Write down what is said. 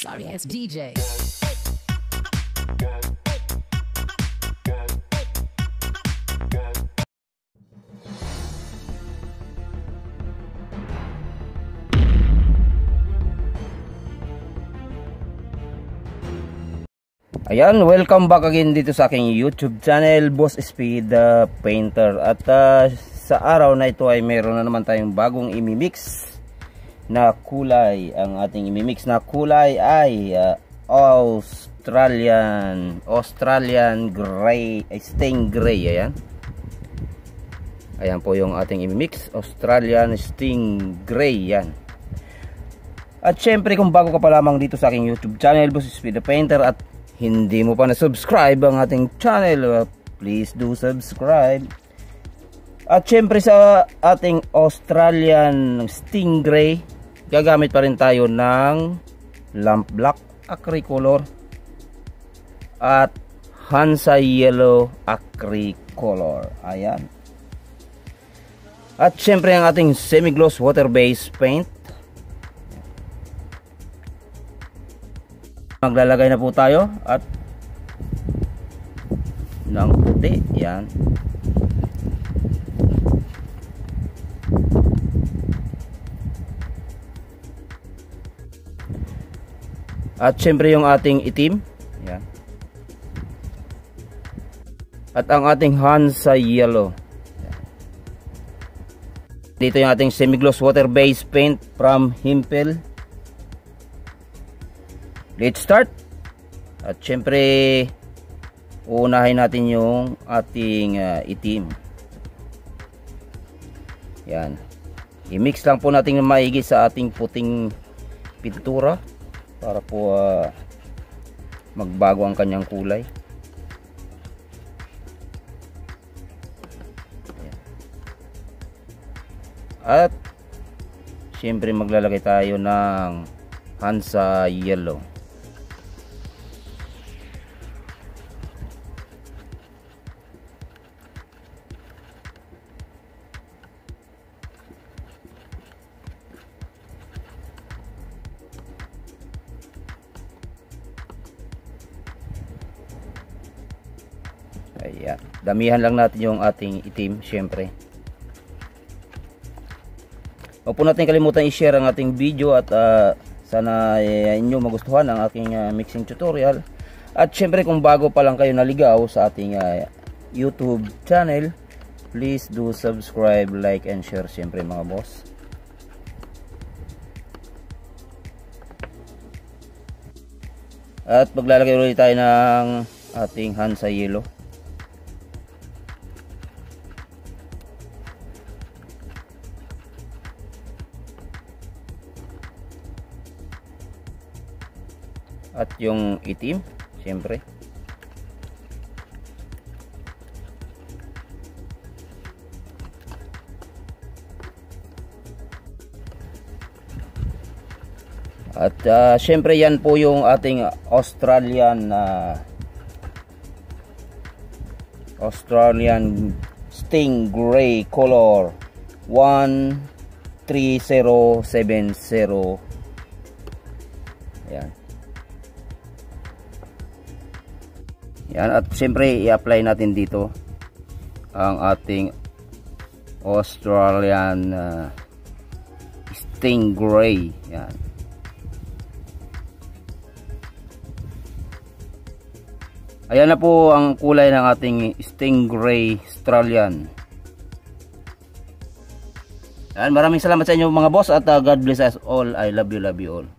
Sorry ass DJ. Ayan, welcome back again dito sa aking YouTube channel, Boss Speed Painter. At sa araw na ito ay meron na naman tayong bagong imimix na kulay. Ang ating imimix na kulay ay Australian Gray, Sting Gray. Ayan. Ayan po yung ating imimix, Australian Sting Gray. Yan. At syempre kung bago ka pa lamang dito sa aking YouTube channel, Boss Speed Painter, at hindi mo pa na-subscribe ang ating channel, please do subscribe. At syempre sa ating Australian Stingray, gagamit pa rin tayo ng lamp black acricolor at Hansa yellow acricolor. Ayan. At syempre ang ating semi-gloss water-based paint. Maglalagay na po tayo at ng puti. Yan. At syempre yung ating itim. Yan. At ang ating Hansa yellow. Yan. Dito yung ating semi-gloss water-based paint from Hempel. Let's start. At syempre uunahin natin yung ating itim. Yan. I-mix lang po natin maigi sa ating puting pintura para po magbago ang kanyang kulay. Yan. At syempre maglalagay tayo ng Hansa yellow. Ayan. Damihan lang natin yung ating itim, syempre. Huwag po natin kalimutan i-share ang ating video at sana inyo magustuhan ang aking mixing tutorial. At syempre kung bago pa lang kayo naligaw sa ating YouTube channel, please do subscribe, like and share syempre mga boss. At maglalagay ulit tayo ng ating Hansa yellow. At yung itim, siyempre. At siyempre yan po yung ating Australian Stingray color 13070. Ayan. Yan, at siyempre i-apply natin dito ang ating Australian Stingray. Yan. Ayan na po ang kulay ng ating Stingray Australian. Yan, maraming salamat sa inyo mga boss at God bless us all. I love you all.